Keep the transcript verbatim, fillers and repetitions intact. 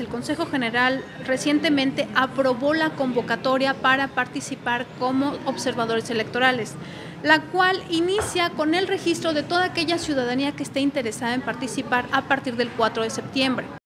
el Consejo General recientemente aprobó la convocatoria para participar como observadores electorales, la cual inicia con el registro de toda aquella ciudadanía que esté interesada en participar a partir del cuatro de septiembre.